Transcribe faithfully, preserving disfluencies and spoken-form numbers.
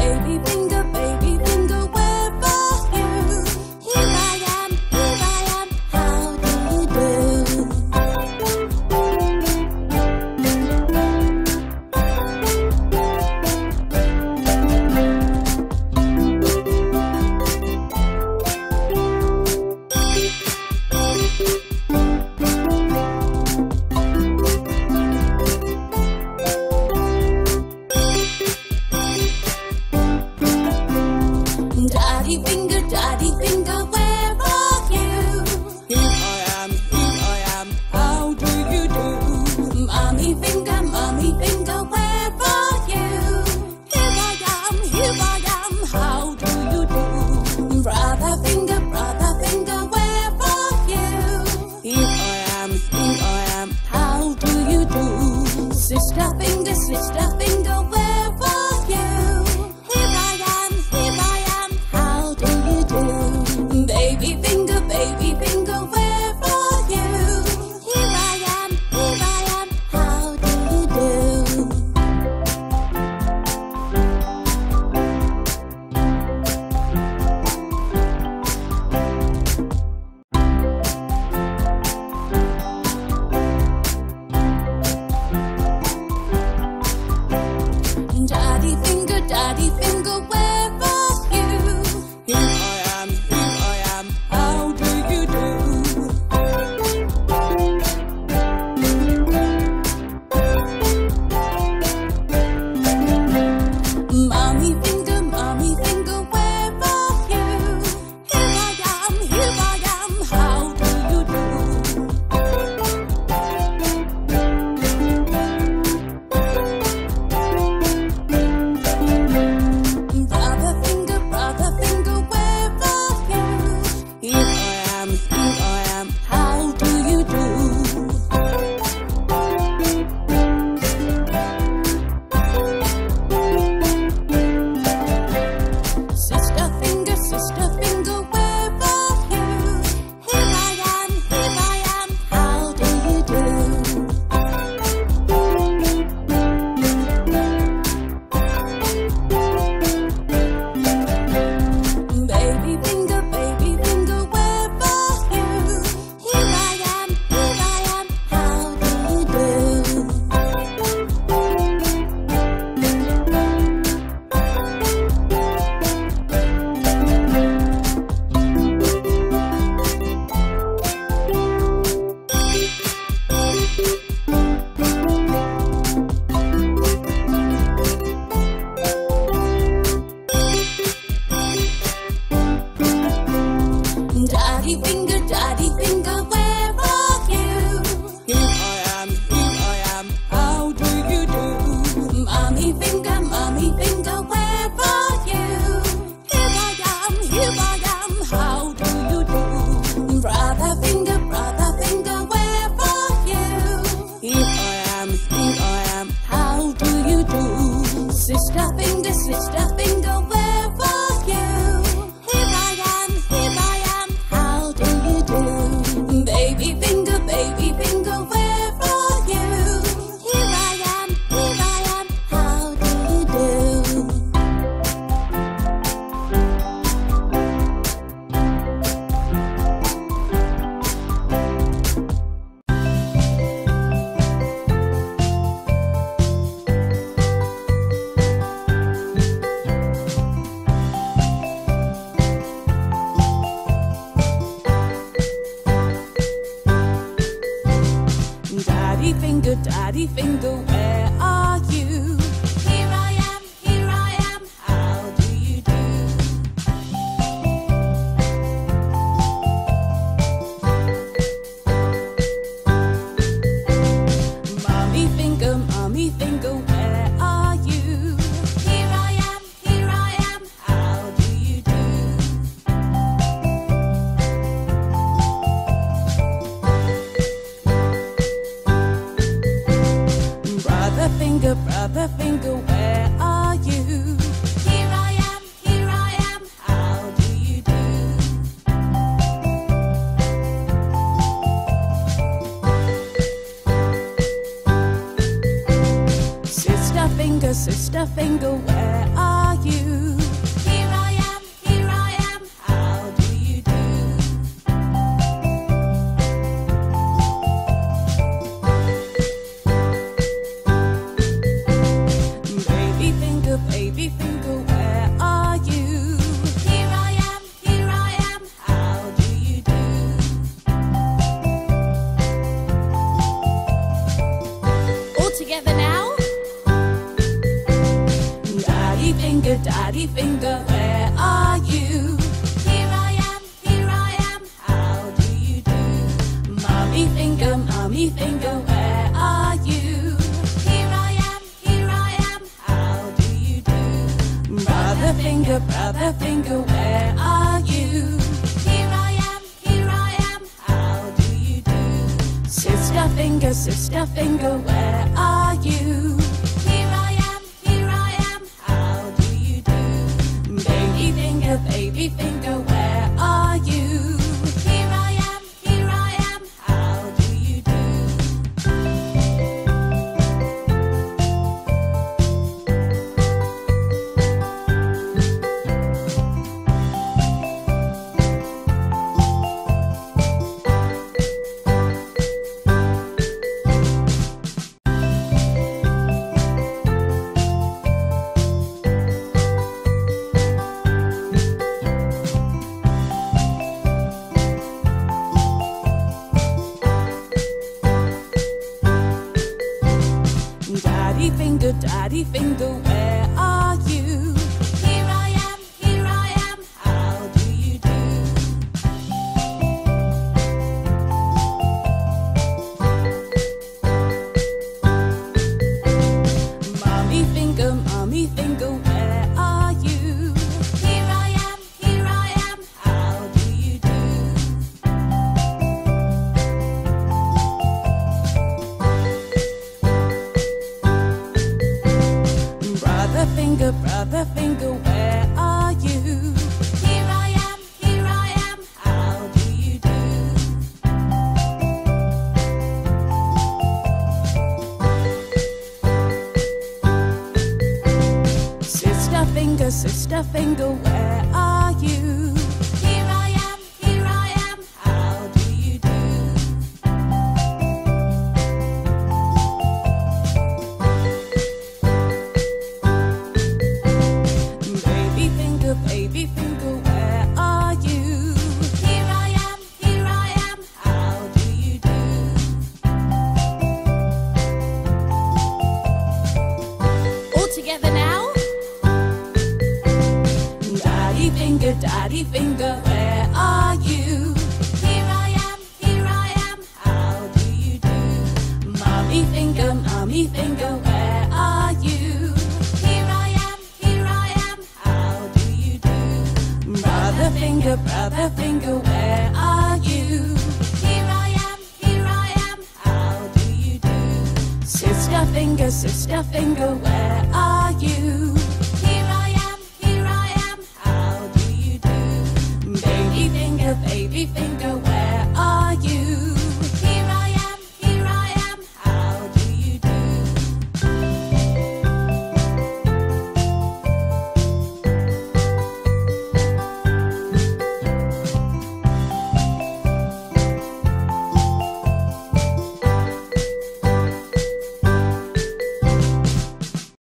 Baby finger, baby finger, where are you? Here I am, here I am, how do you do? Daddy finger, daddy finger, where are you? Here I am, here I am, how do you do? Mommy finger, mommy finger, where are you? Here I am, here I am, how do you do? Brother finger, brother finger, where are you? Here I am, here I am, how do you do? Sister finger, sister finger, where are you? Here I am, here I am, how do you do? Baby finger, baby finger, where are you? Here I am, here I am, how do you do? Daddy finger, daddy finger, where are you? Here I am, here I am, how do you do? Mommy finger, mommy finger, where are you? Here I am, here I am, how do you do? Brother finger, brother finger, where are you? Here I am, here I am, how do you do? Sister finger, sister finger, where are you? Here I am, here I am, how do you do? Baby finger, baby finger, where are you? Here I am, here I am, how do you do? Daddy finger, daddy finger, where are you? Here I am, here I am, how do you do? Mommy finger, mommy finger, where are you? Here I am, here I am, how do you do? Brother finger, brother finger, where are you? Here I am, here I am, how do you do? Sister finger, sister finger, where are you? Here I am, here I am, how do you do? Baby finger, baby finger, where are you? Here I am, here I am, how do you do? Daddy finger, daddy finger, where are you? Here I am, here I am, how do you do? Mommy finger, mommy finger, where are you? Here I am, here I am, how do you do? Brother finger, brother finger, where are you? Here I am, here I am, how do you do? Sister finger, sister finger, where are you? finger, daddy finger, where are you? Here I am, here I am, how do you do? Mummy finger, mummy finger, where are you? Here I am, here I am, how do you do? Brother finger, brother finger, where are you? Here I am, here I am, how do you do? Sister finger, sister finger, where are you? Here I am, here I am, how do you do? Baby finger, baby finger, where are you? Here I am, here I am, how do you do? Daddy finger, daddy finger, where are you? Here I am, here I am, how do you do? Mommy finger, mommy finger, where are you? Here I am, here I am, how do you do? Brother finger, brother finger, where are you? Here I am, here I am, how do you do? Sister finger, sister finger, where are you? Here I am, here I am, how do you do? Baby finger, baby finger, where are you? Here I am, here I am, how do you do? All together now. Daddy finger, daddy finger, where are you? Here I am, here I am, how do you do? Mommy finger, mommy finger, where are you? Here I am, here I am, how do you do? Brother finger, brother finger, where are you? Here I am, here I am, how do you do? Sister finger, sister finger, where are you? Here I am, here I am, how do you do? Baby finger, baby finger,